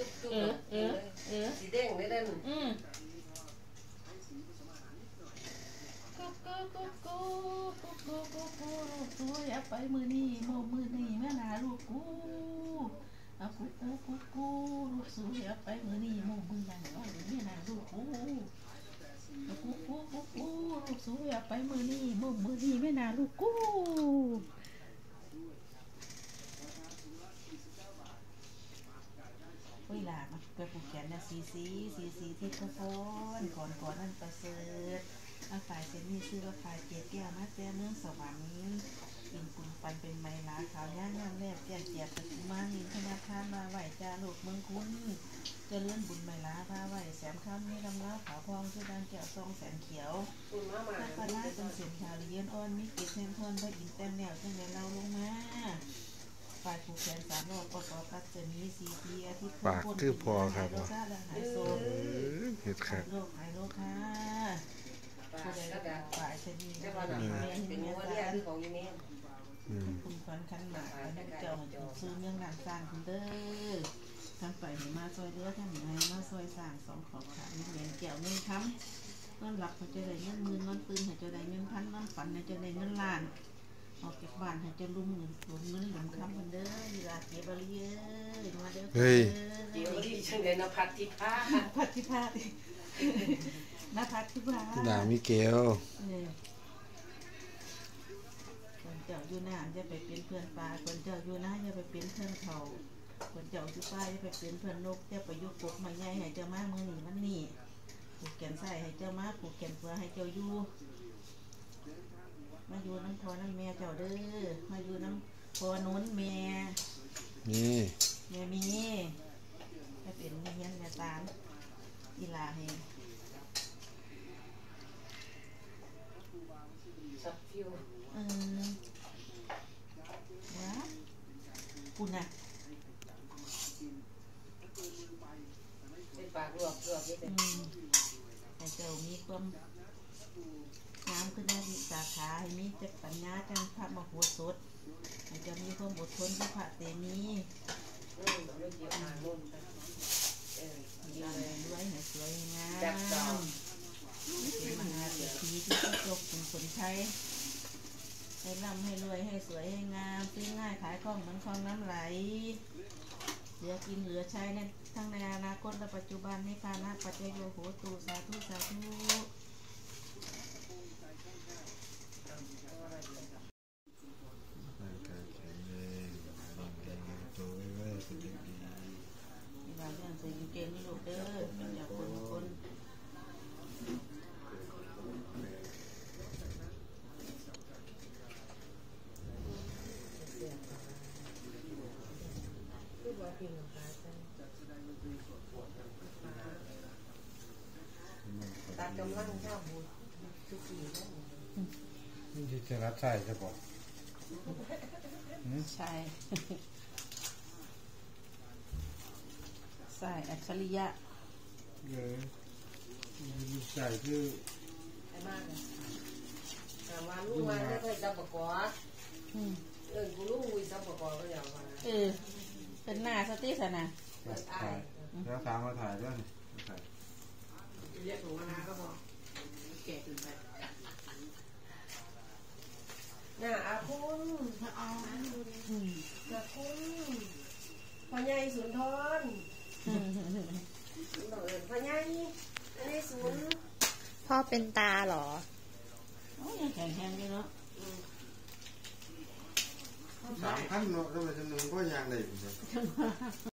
จุ๊บสีแดงได้เด่นกูอยากไปมือนี่โมมือนี่แม่นาลูกกูเอากูลูกสูอยากไปมือนี่โมมือนั่งน้อยแม่นาลูกกูเอากูลูกสูอยากไปมือนี่โมมือนี่แม่นาลูกกูเวลามาเกิดผูกแขนนะซีที่กระโปนก่อนนั่นประเสริฐอาฝ่ายเซนนี่ชื่อว่าฝ่ายเจี๊ยบแก้วมาแต่เมืองสวรรค์อินปุ่นปันเป็นไม้ลาขาวย่างน้ำแนบแก่เจี๊ยบตะกุมานินธนาคารมาไหวจ้าลูกเมืองคุ้นจะเลื่อนบุญไม้ลาพาไหวแสมข้ามนี่ลำล้าขาวพองชื่อดังแก้วซองแสนเขียวถ้าปนาเป็นเสียงชาวเลี้ยนอ่อนมิกิแทนทอนพระอินแต้มแนวจังเลยเราลงมาฝ่ายผูกแขน3 รอบประกอบกับจะมี4 ปีอาทิตย์ปากคือพอครับหายโซนเห็ดครับหายโรคค่ะผู้ใดฝ่ายชนีเป็นเมียสารคุณขวัญขันหมากเจ้าซื้อเมืองนางสร้างคุณเด้อท่านไปมาซอยเด้อท่านไหนมาซอยสร้าง2 ขอบขามีเหรียญแก้ว1 คำเงินหลักเขาจะได้เงินหมื่นเงินปืนเขาจะได้เงินพันเงินฝันเขาจะได้เงินล้านออกจากบ้านให้จะลุ่มเงินหลุมคำกันเด้อเวลาเก็บบริเยอะมาเด้อเดี๋ยวที่ช่างเรียนนภัทรทิพานภัทรทิพาดามิเกลคนเจ้าอยู่หน้าจะไปเป็นเพื่อนปลาคนเจ้าอยู่หน้าจะไปเป็นเพื่อนเขาคนเจ้าอยู่ป้าจะไปเป็นเพื่อนนกจะไปยุกปกมาใหญ่ให้เจ้ามามือหนีมันหนีผูกแขนใส่ให้เจ้ามาผูกแขนเพื่อให้เจ้าอยู่มาอยู่น้ำพอน้ำแม่เจ้าเด้อมาอยู่น้ำพอนุ้นแม่มีให้เป็นเงี้ยแม่ตามอีลาให้สับฟิวว้าคุณน่ะเป็นปากรวบนี่เป็นให้เจ้ามีความน้ำขึ้นมาวิสาขาให้มีจักปัญญาจังพระมโหสถให้เจ้ามีความอดทนที่พระเตมีด้วยให้สวยงามเป็นมหาเศรษฐีที่จบเป็นคนไทยให้ร่ำให้รวยให้สวยให้งามซื้อง่ายขายคล่องเหมือนคลองน้ำไหลเหลือกินเหลือใช้ในทั้งในอนาคตและปัจจุบันในภาณะปัจจโยโหตุสาธุเก่งนี่ลูกเด้อเป็นอย่างคนตามกำลังเจ้าบุญทุกปีนั่นนี่จะรับใช่จะบอกใช่ใส่อัจฉริยะใส่คือไอ้มากเลยแต่ว่าลูกมาไม่เคยจับปากกอกูลูกมุ้ยจับปากกอก็อย่างว่าเป็นหน้าสติสนะแล้วตามมาถ่ายด้วยเรียกหนูมานาก็พอแก่ตื่นไปน่าอาคุณอาคุณพ่อใหญ่สุนทรพ่อใหญ่อันนี้ศูนย์พ่อเป็นตาเหรอโอ้ยังแข็งแรงเลยเนาะ 3 ขั้นเนาะแล้วมันจะนุ่งก็ยางได้